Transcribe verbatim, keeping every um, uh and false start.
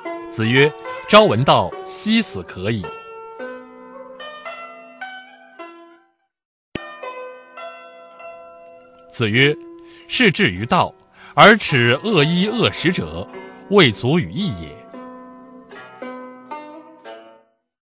子曰：朝闻道，夕死可矣。子曰：士志于道，而耻恶衣恶食者，未足与义也。